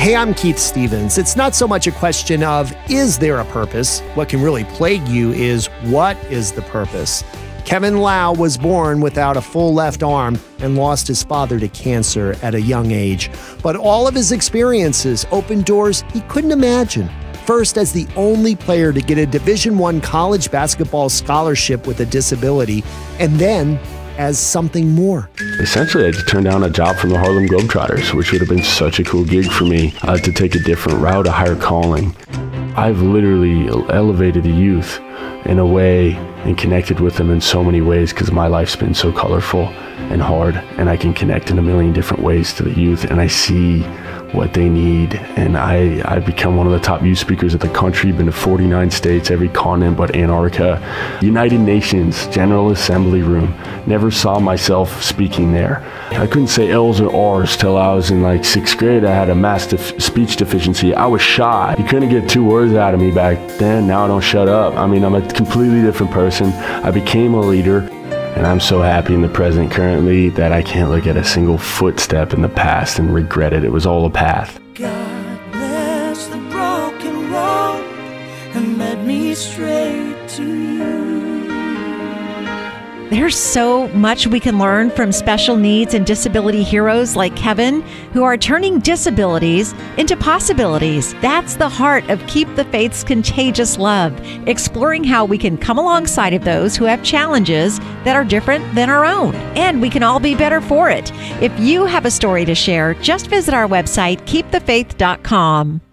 Hey, I'm Keith Stevens. It's not so much a question of, is there a purpose? What can really plague you is, what is the purpose? Kevin Laue was born without a full left arm and lost his father to cancer at a young age. But all of his experiences opened doors he couldn't imagine. First, as the only player to get a Division I college basketball scholarship with a disability, and then as something more. Essentially, I just turned down a job from the Harlem Globetrotters, which would have been such a cool gig for me to take a different route, a higher calling. I've literally elevated the youth in a way and connected with them in so many ways because my life's been so colorful and hard, and I can connect in a million different ways to the youth, and I see what they need, and I've become one of the top youth speakers of the country. Been to 49 states, every continent but Antarctica. United Nations General Assembly room. Never saw myself speaking there. I couldn't say L's or R's till I was in like 6th grade. I had a massive speech deficiency. I was shy. You couldn't get 2 words out of me back then. Now I don't shut up. I mean, I'm a completely different person. I became a leader. And I'm so happy in the present currently that I can't look at a single footstep in the past and regret it. It was all a path. God bless the broken road and led me straight to you. There's so much we can learn from special needs and disability heroes like Kevin, who are turning disabilities into possibilities. That's the heart of Keep the Faith's contagious love, exploring how we can come alongside of those who have challenges that are different than our own. And we can all be better for it. If you have a story to share, just visit our website, KeepTheFaith.com.